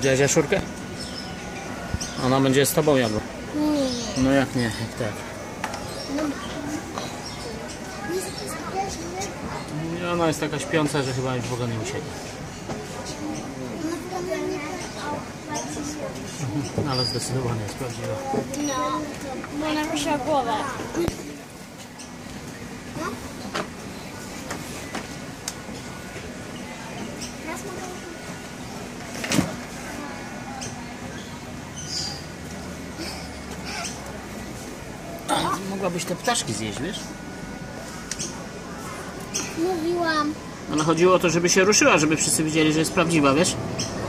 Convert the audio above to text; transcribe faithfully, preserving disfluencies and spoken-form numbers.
Widziałeś jaszczurkę? Ona będzie z tobą jadła. Nie. No jak nie, jak tak. No. I ona jest taka śpiąca, że chyba już w ogóle nie usiedzi. Mhm, ale zdecydowanie jest prawdziwa. No, bo ona ruszyła głowę. A, mogłabyś te ptaszki zjeść, wiesz? Mówiłam. Ale chodziło o to, żeby się ruszyła, żeby wszyscy widzieli, że jest prawdziwa, wiesz?